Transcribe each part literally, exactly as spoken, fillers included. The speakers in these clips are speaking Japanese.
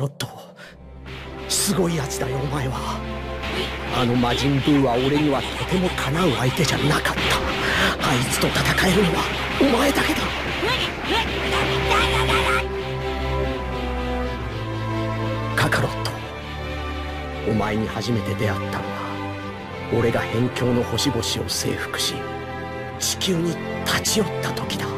ロット、すごいやつだよお前は。あの魔人ブーは俺にはとてもかなう相手じゃなかった。あいつと戦えるのはお前だけだ。カカロット、お前に初めて出会ったのは俺が辺境の星々を征服し地球に立ち寄った時だ。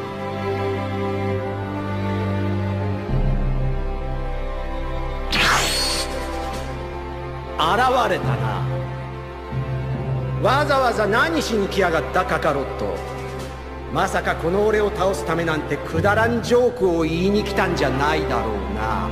現れたな。わざわざ何しに来やがったカカロット。まさかこの俺を倒すためなんてくだらんジョークを言いに来たんじゃないだろうな。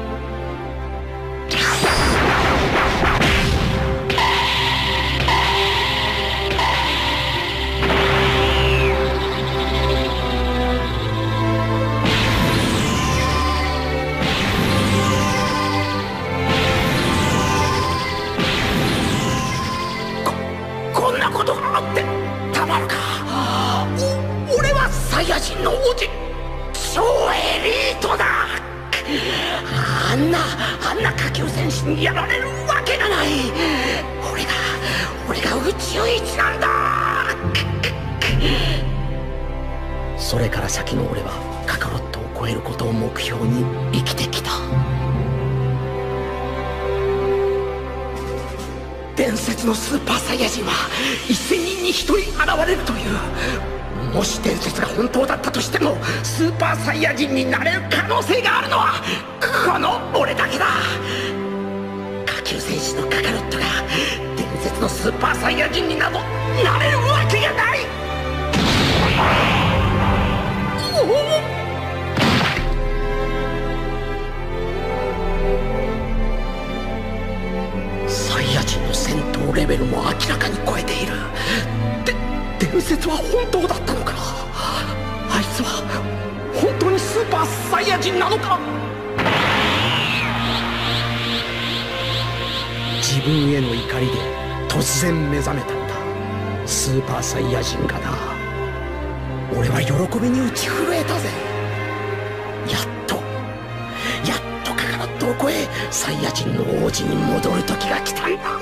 こんなことがあってたまるか。お俺はサイヤ人の王子、超エリートだ。あんなあんな下級戦士にやられるわけがない。俺が俺が宇宙一なんだ。それから先の俺はカカロットを超えることを目標に生きてきた。伝説のスーパーサイヤ人は一千人に一人現れるという。もし伝説が本当だったとしてもスーパーサイヤ人になれる可能性があるのはこの俺だけだ。下級戦士のカカロットが伝説のスーパーサイヤ人になどなれるわけがない。サイヤ人の戦闘レベルも明らかに超えている。で伝説は本当だったのか。あいつは本当にスーパーサイヤ人なのか。自分への怒りで突然目覚めたんだ。スーパーサイヤ人がな。俺は喜びに打ち震えたぜ。やっとやっとカカロットを超えサイヤ人の王子に戻る時が来たんだ。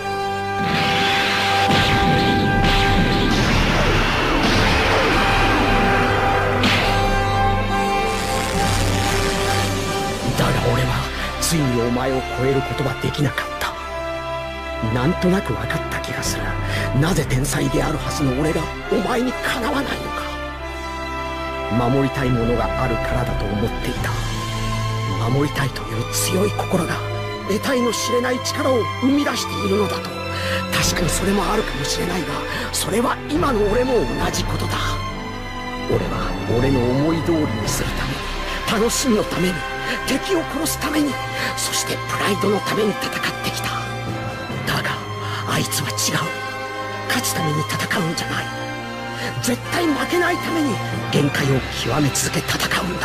だが俺はついにお前を超えることはできなかった。なんとなく分かった気がする。なぜ天才であるはずの俺がお前にかなわないのか。守りたいものがあるからだと思っていた。守りたいという強い心が得体の知れない力を生み出しているのだと。確かにそれもあるかもしれないが、それは今の俺も同じことだ。俺は俺の思い通りにするために、楽しみのために、敵を殺すために、そしてプライドのために戦ってきた。だがあいつは違う。勝つために戦うんじゃない。絶対負けないために限界を極め続け戦うんだ。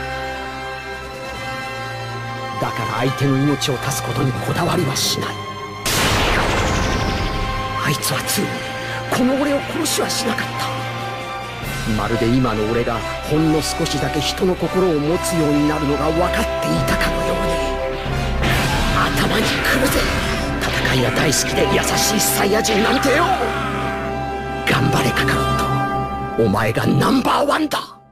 だから相手の命を絶つことにこだわりはしない。あいつはついにこの俺を殺しはしなかった。まるで今の俺がほんの少しだけ人の心を持つようになるのが分かっていたかのように。頭にくるぜ。戦いが大好きで優しいサイヤ人なんてよ。頑張れカカロット、お前がナンバーワンだ。